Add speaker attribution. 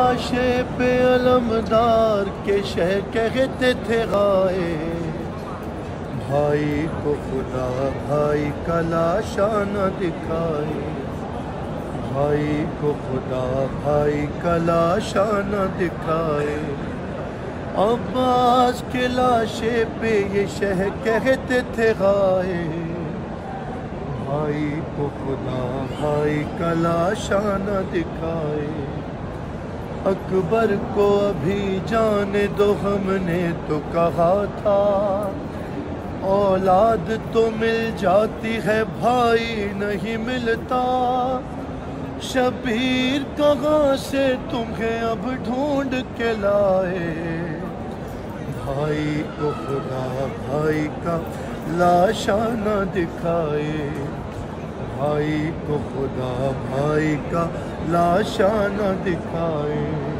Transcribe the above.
Speaker 1: لاشے پہ علمدار کے شہ کہتے تھے غائے، بھائی کو خدا بھائی کا لاشا نہ دکھائے، بھائی کو خدا بھائی کا لاشا نہ دکھائے۔ عباس کے لاشے پہ یہ شہ کہتے تھے غائے، بھائی کو خدا بھائی کا لاشا نہ دکھائے۔ اکبر کو ابھی جانے دو ہم نے تو کہا تھا، اولاد تو مل جاتی ہے بھائی نہیں ملتا، شبیر کہاں سے تمہیں اب ڈھونڈ کے لائے، بھائی کو خدا بھائی کا لاشا نہ دکھائے، بھائی کو خدا بھائی کا لاشا نہ دکھائے۔